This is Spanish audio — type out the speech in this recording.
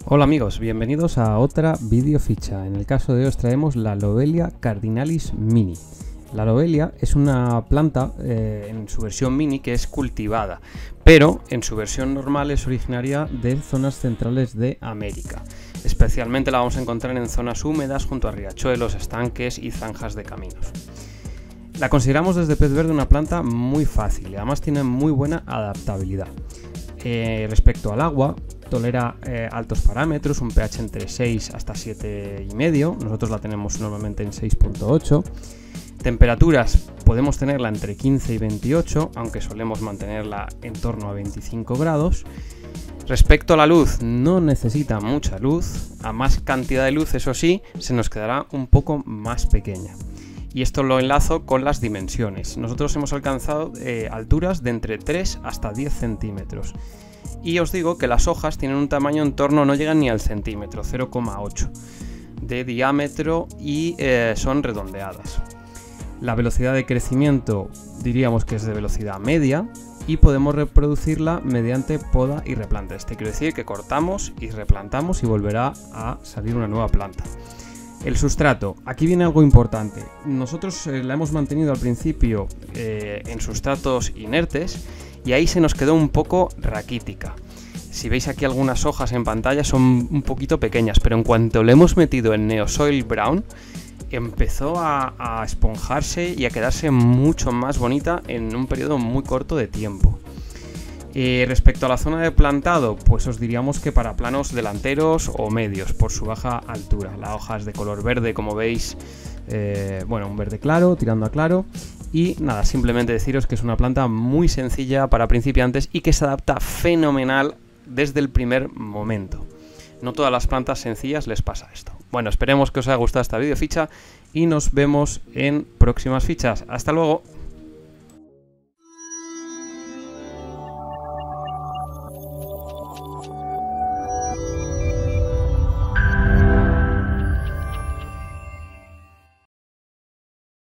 Hola amigos, bienvenidos a otra video ficha. En el caso de hoy os traemos la Lobelia cardinalis mini. La lobelia es una planta en su versión mini que es cultivada, pero en su versión normal es originaria de zonas centrales de América. Especialmente la vamos a encontrar en zonas húmedas junto a riachuelos, estanques y zanjas de caminos. La consideramos desde Pez Verde una planta muy fácil y además tiene muy buena adaptabilidad. Respecto al agua, tolera altos parámetros, un pH entre 6 hasta 7,5, nosotros la tenemos normalmente en 6,8. Temperaturas podemos tenerla entre 15 y 28, aunque solemos mantenerla en torno a 25 grados. Respecto a la luz, no necesita mucha luz, a más cantidad de luz, eso sí, se nos quedará un poco más pequeña. Y esto lo enlazo con las dimensiones. Nosotros hemos alcanzado alturas de entre 3 hasta 10 centímetros. Y os digo que las hojas tienen un tamaño en torno, no llegan ni al centímetro, 0,8 de diámetro y son redondeadas. La velocidad de crecimiento diríamos que es de velocidad media y podemos reproducirla mediante poda y replante. Esto quiere decir que cortamos y replantamos y volverá a salir una nueva planta. El sustrato, aquí viene algo importante. Nosotros la hemos mantenido al principio en sustratos inertes y ahí se nos quedó un poco raquítica. Si veis aquí algunas hojas en pantalla son un poquito pequeñas, pero en cuanto le hemos metido en Neosoil Brown, empezó a esponjarse y a quedarse mucho más bonita en un periodo muy corto de tiempo. Respecto a la zona de plantado, pues os diríamos que para planos delanteros o medios por su baja altura. La hoja es de color verde, como veis, un verde claro, tirando a claro. Y nada, simplemente deciros que es una planta muy sencilla para principiantes y que se adapta fenomenal desde el primer momento. No todas las plantas sencillas les pasa esto. Bueno, esperemos que os haya gustado esta video ficha y nos vemos en próximas fichas. ¡Hasta luego!